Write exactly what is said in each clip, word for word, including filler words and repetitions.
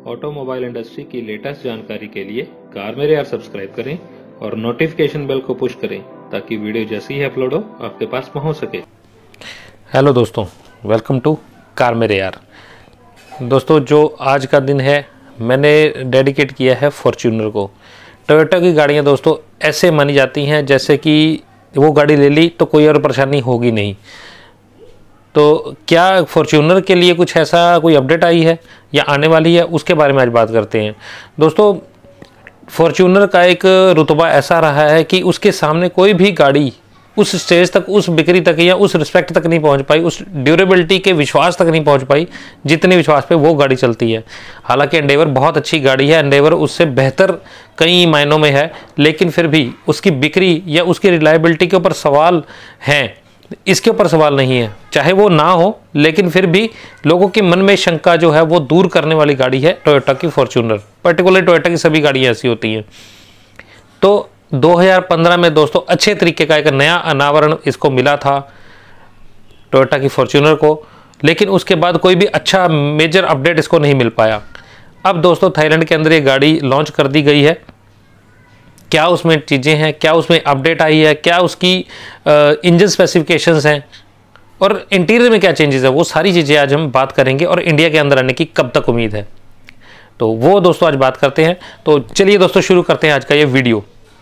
Automobile industry की latest जानकारी के लिए कार मेरे यार सब्सक्राइब करें और नोटिफिकेशन बेल को पुश करें ताकि वीडियो जैसे ही अपलोड हो आपके पास पहुंच सके। हेलो दोस्तों, वेलकम टू कार मेरे यार। दोस्तों, जो आज का दिन है मैंने डेडिकेट किया है फॉर्च्यूनर को। टोयोटा की गाड़ियां दोस्तों ऐसे मानी जाती हैं जैसे कि वो गाड़ी ले ली तो कोई और परेशानी होगी नहीं। तो क्या फॉर्च्यूनर के लिए कुछ ऐसा कोई अपडेट आई है या आने वाली है, उसके बारे में आज बात करते हैं। दोस्तों, फॉर्च्यूनर का एक रुतबा ऐसा रहा है कि उसके सामने कोई भी गाड़ी उस स्टेज तक, उस बिक्री तक या उस रिस्पेक्ट तक नहीं पहुंच पाई, उस ड्यूरेबिलिटी के विश्वास तक नहीं पहुंच पाई जितने विश्वास पे वो गाड़ी चलती है। हालांकि एंडेवर बहुत अच्छी गाड़ी है, एंडेवर उससे बेहतर कई मायनों में है, लेकिन फिर भी उसकी बिक्री या उसकी रिलायबिलिटी के ऊपर सवाल हैं, इसके ऊपर सवाल नहीं है। चाहे वो ना हो, लेकिन फिर भी लोगों के मन में शंका जो है वो दूर करने वाली गाड़ी है टोयोटा की फॉर्च्यूनर। पर्टिकुलर टोयोटा की सभी गाड़ियाँ ऐसी होती हैं। तो दो हज़ार पंद्रह में दोस्तों अच्छे तरीके का एक नया अनावरण इसको मिला था टोयोटा की फॉर्च्यूनर को, लेकिन उसके बाद कोई भी अच्छा मेजर अपडेट इसको नहीं मिल पाया। अब दोस्तों थाईलैंड के अंदर ये गाड़ी लॉन्च कर दी गई है। क्या उसमें चीज़ें हैं, क्या उसमें अपडेट आई है, क्या उसकी इंजन स्पेसिफिकेशंस हैं और इंटीरियर में क्या चेंजेस है, वो सारी चीज़ें आज हम बात करेंगे। और इंडिया के अंदर आने की कब तक उम्मीद है, तो वो दोस्तों आज बात करते हैं। तो चलिए दोस्तों शुरू करते हैं आज का ये वीडियो।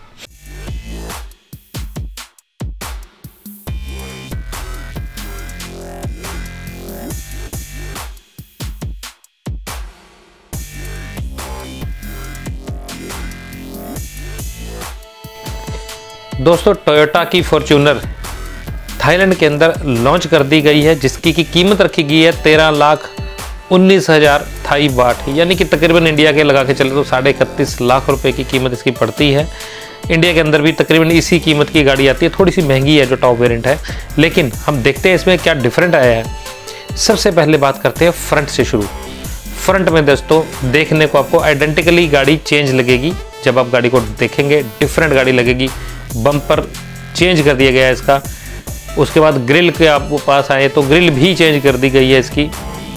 दोस्तों, टोयोटा की फॉर्च्यूनर थाईलैंड के अंदर लॉन्च कर दी गई है, जिसकी की कीमत रखी गई है तेरह लाख उन्नीस हज़ार थाई बाट, यानी कि तकरीबन इंडिया के लगा के चले तो साढ़े इकतीस लाख रुपए की कीमत इसकी पड़ती है। इंडिया के अंदर भी तकरीबन इसी कीमत की गाड़ी आती है, थोड़ी सी महंगी है जो टॉप वेरिएंट है, लेकिन हम देखते हैं इसमें क्या डिफरेंट आया है। सबसे पहले बात करते हैं फ्रंट से शुरू। फ्रंट में दोस्तों देखने को आपको आइडेंटिकली गाड़ी चेंज लगेगी। जब आप गाड़ी को देखेंगे डिफरेंट गाड़ी लगेगी। बम्पर चेंज कर दिया गया है इसका। उसके बाद ग्रिल के आपको पास आए तो ग्रिल भी चेंज कर दी गई है इसकी।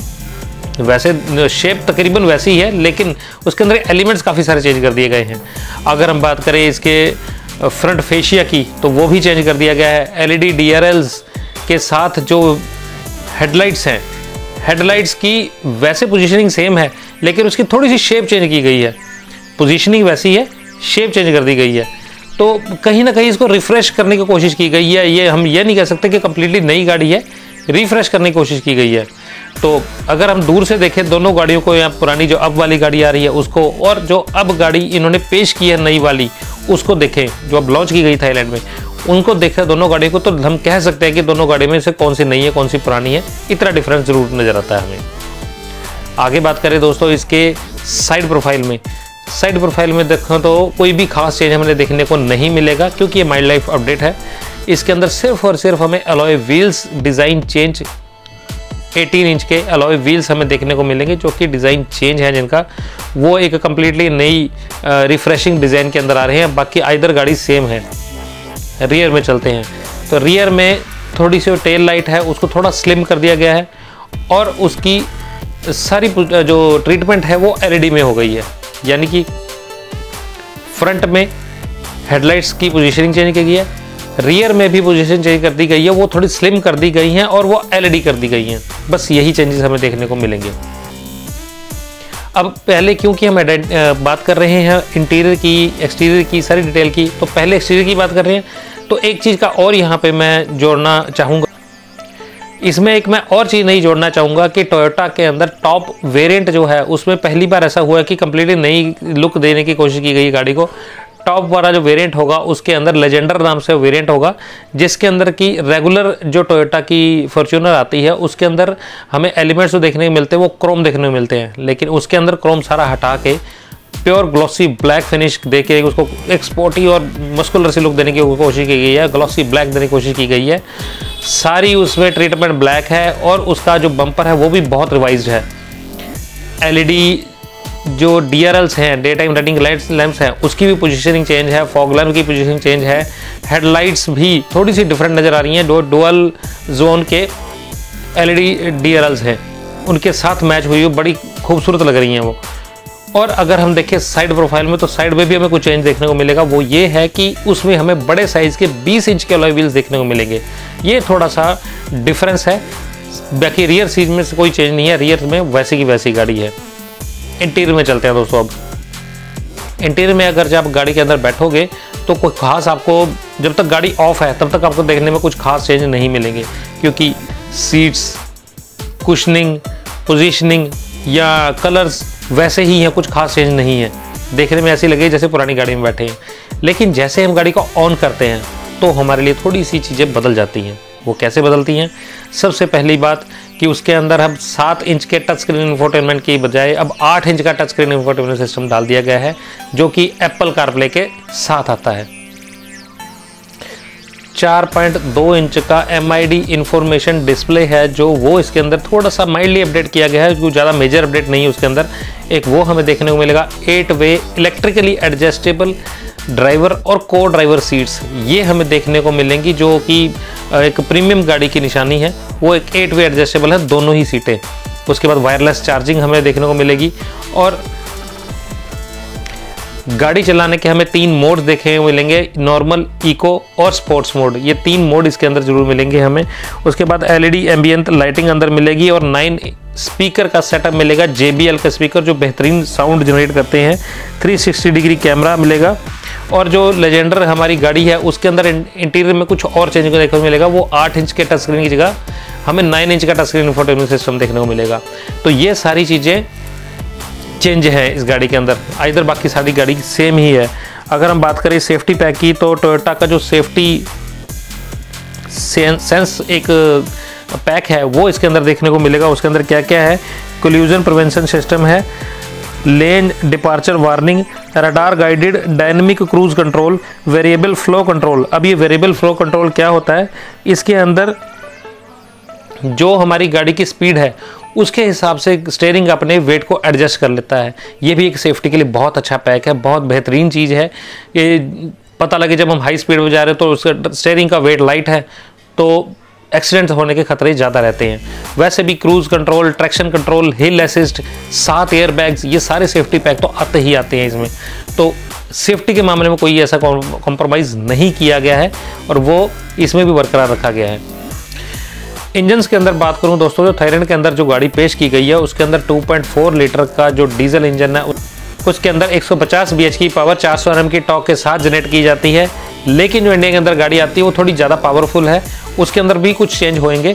वैसे शेप तकरीबन वैसी ही है, लेकिन उसके अंदर एलिमेंट्स काफ़ी सारे चेंज कर दिए गए हैं। अगर हम बात करें इसके फ्रंट फेशिया की तो वो भी चेंज कर दिया गया है। एलईडी डीआरएल्स के साथ जो हेडलाइट्स हैं, हेडलाइट्स की वैसे पोजीशनिंग सेम है, लेकिन उसकी थोड़ी सी शेप चेंज की गई है। पोजीशनिंग वैसी है, शेप चेंज कर दी गई है। तो कहीं ना कहीं इसको रिफ़्रेश करने की कोशिश की गई है। ये हम ये नहीं कह सकते कि कम्प्लीटली नई गाड़ी है, रिफ़्रेश करने की कोशिश की गई है। तो अगर हम दूर से देखें दोनों गाड़ियों को, या पुरानी जो अब वाली गाड़ी आ रही है उसको, और जो अब गाड़ी इन्होंने पेश की है नई वाली उसको देखें, जो अब लॉन्च की गई थाईलैंड में, उनको देखें दोनों गाड़ियों को, तो हम कह सकते हैं कि दोनों गाड़ी में से कौन सी नई है कौन सी पुरानी है। इतना डिफरेंस जरूर नज़र आता है हमें। आगे बात करें दोस्तों इसके साइड प्रोफाइल में। साइड प्रोफाइल में देखो तो कोई भी खास चेंज हमें देखने को नहीं मिलेगा, क्योंकि ये माइल्ड लाइफ अपडेट है। इसके अंदर सिर्फ और सिर्फ हमें अलॉय व्हील्स डिज़ाइन चेंज, अठारह इंच के अलॉय व्हील्स हमें देखने को मिलेंगे, जो कि डिज़ाइन चेंज है जिनका, वो एक कम्प्लीटली नई रिफ्रेशिंग डिज़ाइन के अंदर आ रहे हैं। बाकी आइदर गाड़ी सेम है। रियर में चलते हैं तो रियर में थोड़ी सी टेल लाइट है, उसको थोड़ा स्लिम कर दिया गया है, और उसकी सारी जो ट्रीटमेंट है वो एलईडी में हो गई है। यानी कि फ्रंट में हेडलाइट्स की पोजीशनिंग चेंज की गई है, रियर में भी पोजीशन चेंज कर दी गई है, वो थोड़ी स्लिम कर दी गई हैं और वो एलईडी कर दी गई हैं। बस यही चेंजेस हमें देखने को मिलेंगे। अब पहले, क्योंकि हम बात कर रहे हैं इंटीरियर की, एक्सटीरियर की, सारी डिटेल की, तो पहले एक्सटीरियर की बात कर रहे हैं। तो एक चीज़ का और यहाँ पे मैं जोड़ना चाहूँगा, इसमें एक मैं और चीज़ नहीं जोड़ना चाहूँगा कि टोयोटा के अंदर टॉप वेरिएंट जो है उसमें पहली बार ऐसा हुआ है कि कम्प्लीटली नई लुक देने की कोशिश की गई गाड़ी को। टॉप वाला जो वेरिएंट होगा उसके अंदर लेजेंडर नाम से वेरिएंट होगा, जिसके अंदर की रेगुलर जो टोयोटा की फॉर्च्यूनर आती है उसके अंदर हमें एलिमेंट्स जो देखने को मिलते हैं वो क्रोम देखने को मिलते हैं, लेकिन उसके अंदर क्रोम सारा हटा के प्योर ग्लॉसी ब्लैक फिनिश दे के उसको एक स्पोर्टी और मस्कुलर सी लुक देने की कोशिश की गई है। ग्लॉसी ब्लैक देने की कोशिश की गई है। सारी उसमें ट्रीटमेंट ब्लैक है, और उसका जो बम्पर है वो भी बहुत रिवाइज्ड है। एलईडी जो डीआरएल्स हैं, day time running lights lamps हैं, उसकी भी पोजीशनिंग चेंज है। फॉग लैंप की पोजीशनिंग चेंज है। हेडलाइट्स भी थोड़ी सी डिफरेंट नज़र आ रही हैं। दो डुअल जोन के एलईडी डीआरएल्स हैं, उनके साथ मैच हुई, बड़ी खूबसूरत लग रही हैं वो। और अगर हम देखें साइड प्रोफाइल में, तो साइड में भी हमें कुछ चेंज देखने को मिलेगा। वो ये है कि उसमें हमें बड़े साइज के बीस इंच के अलॉय व्हील्स देखने को मिलेंगे। ये थोड़ा सा डिफरेंस है, बाकी रियर सीट में से कोई चेंज नहीं है, रियर में वैसी की वैसी गाड़ी है। इंटीरियर में चलते हैं दोस्तों। अब इंटीरियर में अगर जब आप गाड़ी के अंदर बैठोगे तो कोई खास आपको, जब तक गाड़ी ऑफ है तब तक आपको देखने में कुछ खास चेंज नहीं मिलेंगे, क्योंकि सीट्स, कुशनिंग, पोजीशनिंग या कलर्स वैसे ही हैं, कुछ खास चेंज नहीं है। देखने में ऐसी लगे जैसे पुरानी गाड़ी में बैठे हैं। लेकिन जैसे हम गाड़ी को ऑन करते हैं तो हमारे लिए थोड़ी सी चीज़ें बदल जाती हैं। वो कैसे बदलती हैं? सबसे पहली बात कि उसके अंदर हम सात इंच के टच स्क्रीन इंफोटेनमेंट की बजाय अब आठ इंच का टच स्क्रीन इंफोटेनमेंट सिस्टम डाल दिया गया है, जो कि एप्पल कारप्ले के साथ आता है। चार पॉइंट दो इंच का M I D information display है, जो वो इसके अंदर थोड़ा सा माइल्डली अपडेट किया गया है, जो ज़्यादा मेजर अपडेट नहीं है उसके अंदर। एक वो हमें देखने को मिलेगा। Eight way electrically adjustable driver और को ड्राइवर सीट्स, ये हमें देखने को मिलेंगी, जो कि एक प्रीमियम गाड़ी की निशानी है। वो एक एट वे एडजस्टेबल है, दोनों ही सीटें। उसके बाद वायरलेस चार्जिंग हमें देखने को मिलेगी। और गाड़ी चलाने के हमें तीन मोड देखने को मिलेंगे, नॉर्मल, इको और स्पोर्ट्स मोड। ये तीन मोड इसके अंदर जरूर मिलेंगे हमें। उसके बाद एलईडी एम्बियंट लाइटिंग अंदर मिलेगी और नाइन स्पीकर का सेटअप मिलेगा, जे बी एल का स्पीकर जो बेहतरीन साउंड जनरेट करते हैं। थ्री सिक्सटी डिग्री कैमरा मिलेगा। और जो लेजेंडर हमारी गाड़ी है उसके अंदर इंटीरियर में कुछ और चेंज देखने को मिलेगा। वो आठ इंच के टच स्क्रीन की जगह हमें नाइन इंच का टच स्क्रीन इंफोटेनमेंट सिस्टम देखने को मिलेगा। तो ये सारी चीज़ें चेंज है इस गाड़ी के अंदर। इधर बाकी सारी गाड़ी सेम ही है। अगर हम बात करें सेफ्टी पैक की, तो टोयोटा का जो सेफ्टी सेंस एक पैक है वो इसके अंदर देखने को मिलेगा। उसके अंदर क्या क्या है? कोल्यूजन प्रिवेंशन सिस्टम है, lane departure warning, radar guided dynamic cruise control, variable flow control. अब ये वेरिएबल फ्लो कंट्रोल क्या होता है? इसके अंदर जो हमारी गाड़ी की स्पीड है उसके हिसाब से स्टीयरिंग अपने वेट को एडजस्ट कर लेता है। ये भी एक सेफ्टी के लिए बहुत अच्छा पैक है, बहुत बेहतरीन चीज़ है। ये पता लगे जब हम हाई स्पीड में जा रहे हैं तो उसका स्टीयरिंग का वेट लाइट है तो एक्सीडेंट होने के खतरे ज़्यादा रहते हैं। वैसे भी cruise control, traction control, hill assist, सात एयर बैग्स, ये सारे सेफ्टी पैक तो आते ही आते हैं इसमें। तो सेफ्टी के मामले में कोई ऐसा कॉम्प्रोमाइज़ नहीं किया गया है और वो इसमें भी बरकरार रखा गया है। इंजन्स के अंदर बात करूं दोस्तों, जो थाईलैंड के अंदर जो गाड़ी पेश की गई है उसके अंदर टू पॉइंट फोर लीटर का जो डीजल इंजन है उसके अंदर एक सौ पचास बी एच की पावर चार सौ एन एम की टॉर्क के साथ जनरेट की जाती है। लेकिन जो इंडिया के अंदर गाड़ी आती है वो थोड़ी ज़्यादा पावरफुल है, उसके अंदर भी कुछ चेंज होंगे,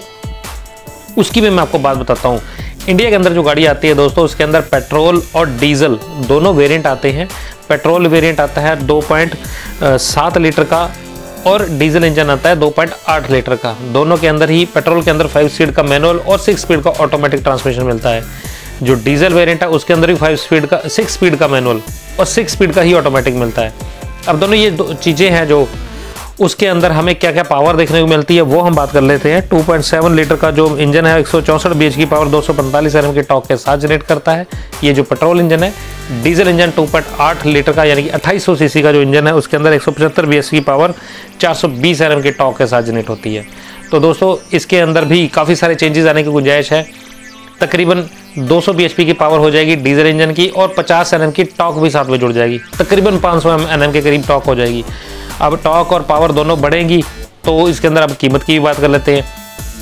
उसकी भी मैं आपको बात बताता हूँ। इंडिया के अंदर जो गाड़ी आती है दोस्तों उसके अंदर पेट्रोल और डीजल दोनों वेरिएंट आते हैं। पेट्रोल वेरिएंट आता है दो पॉइंट सात लीटर का और डीजल इंजन आता है दो पॉइंट आठ लीटर का। दोनों के अंदर ही पेट्रोल के अंदर फाइव स्पीड का मैनुअल और सिक्स स्पीड का ऑटोमेटिक ट्रांसमिशन मिलता है। जो डीजल वेरिएंट है उसके अंदर भी फाइव स्पीड का सिक्स स्पीड का मैनुअल और सिक्स स्पीड का ही ऑटोमेटिक मिलता है। अब दोनों ये दो चीज़ें हैं जो उसके अंदर हमें क्या क्या पावर देखने को मिलती है वो हम बात कर लेते हैं। टू पॉइंट सेवन लीटर का जो इंजन है एक सौ चौंसठ बी एच की पावर दो सौ पैंतालीस एन एम की टॉर्क के साथ जनरेट करता है, ये जो पेट्रोल इंजन है। डीजल इंजन टू पॉइंट आठ लीटर का यानी कि अट्ठाईस सौ सीसी का जो इंजन है उसके अंदर एक सौ पचहत्तर बी एच की पावर चार सौ बीस एन एम की टॉर्क के साथ जनरेट होती है। तो दोस्तों इसके अंदर भी काफ़ी सारे चेंजेस आने की गुंजाइश है। तकरीबन दो सौ बी एच पी की पावर हो जाएगी डीजल इंजन की और पचास एन एम की टॉर्क भी साथ में जुड़ जाएगी, तकरीबन पाँच सौ एन एम के करीब टॉर्क हो जाएगी। अब टॉर्क और पावर दोनों बढ़ेंगी तो इसके अंदर अब कीमत की भी बात कर लेते हैं।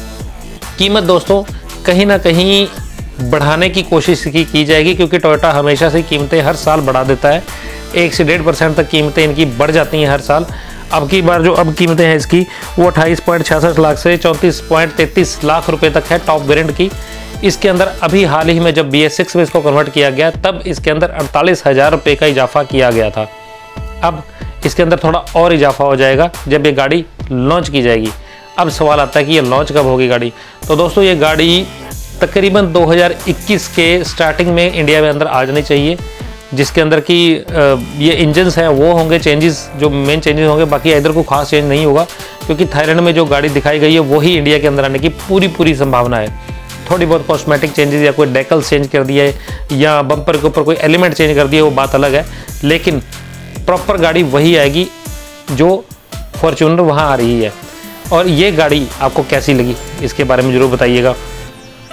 कीमत दोस्तों कहीं ना कहीं बढ़ाने की कोशिश की की जाएगी, क्योंकि टोयोटा हमेशा से कीमतें हर साल बढ़ा देता है। एक से डेढ़ परसेंट तक कीमतें इनकी बढ़ जाती हैं हर साल। अब की बार जो अब कीमतें हैं इसकी वो अट्ठाईस पॉइंट छियासठ लाख से चौंतीस पॉइंट तैंतीस लाख रुपए तक है टॉप वेरिएंट की। इसके अंदर अभी हाल ही में जब बी एस सिक्स में इसको कन्वर्ट किया गया तब इसके अंदर अड़तालीस हज़ार रुपये का इजाफा किया गया था। अब इसके अंदर थोड़ा और इजाफा हो जाएगा जब ये गाड़ी लॉन्च की जाएगी। अब सवाल आता है कि ये लॉन्च कब होगी गाड़ी। तो दोस्तों ये गाड़ी तकरीबन दो हज़ार इक्कीस के स्टार्टिंग में इंडिया में अंदर आ जानी चाहिए, जिसके अंदर की ये इंजन्स हैं वो होंगे चेंजेस, जो मेन चेंजेस होंगे। बाकी इधर कोई खास चेंज नहीं होगा, क्योंकि थाईलैंड में जो गाड़ी दिखाई गई है वही इंडिया के अंदर आने की पूरी पूरी संभावना है। थोड़ी बहुत कॉस्मेटिक चेंजेस या कोई डेकल चेंज कर दिया है या बम्पर के ऊपर कोई एलिमेंट चेंज कर दिया वो बात अलग है, लेकिन प्रॉपर गाड़ी वही आएगी जो फॉर्च्यूनर वहाँ आ रही है। और ये गाड़ी आपको कैसी लगी इसके बारे में ज़रूर बताइएगा।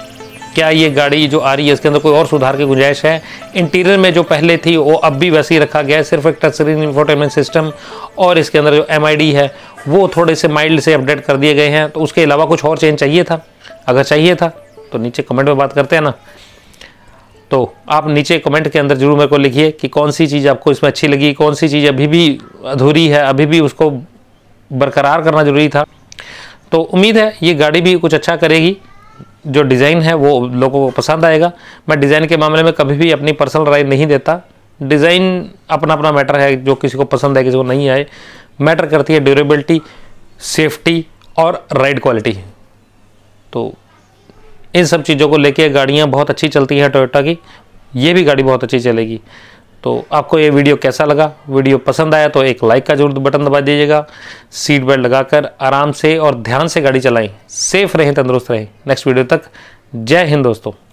क्या ये गाड़ी जो आ रही है इसके अंदर कोई और सुधार की गुंजाइश है। इंटीरियर में जो पहले थी वो अब भी वैसे ही रखा गया है, सिर्फ एक टच स्क्रीन इंफोटेनमेंट सिस्टम और इसके अंदर जो एम आई डी है वो थोड़े से माइल्ड से अपडेट कर दिए गए हैं। तो उसके अलावा कुछ और चेंज चाहिए था? अगर चाहिए था तो नीचे कमेंट में बात करते हैं ना। तो आप नीचे कमेंट के अंदर जरूर मेरे को लिखिए कि कौन सी चीज़ आपको इसमें अच्छी लगी, कौन सी चीज़ अभी भी अधूरी है, अभी भी उसको बरकरार करना जरूरी था। तो उम्मीद है ये गाड़ी भी कुछ अच्छा करेगी, जो डिज़ाइन है वो लोगों को पसंद आएगा। मैं डिज़ाइन के मामले में कभी भी अपनी पर्सनल राय नहीं देता, डिज़ाइन अपना अपना मैटर है, जो किसी को पसंद है किसी को नहीं आए। मैटर करती है ड्यूरेबिलिटी, सेफ्टी और राइड क्वालिटी। तो इन सब चीज़ों को लेके गाड़ियाँ बहुत अच्छी चलती हैं टोयोटा की, ये भी गाड़ी बहुत अच्छी चलेगी। तो आपको ये वीडियो कैसा लगा? वीडियो पसंद आया तो एक लाइक का जरूर बटन दबा दीजिएगा। सीट बेल्ट लगाकर आराम से और ध्यान से गाड़ी चलाएं, सेफ रहें, तंदुरुस्त रहें। नेक्स्ट वीडियो तक जय हिंद दोस्तों।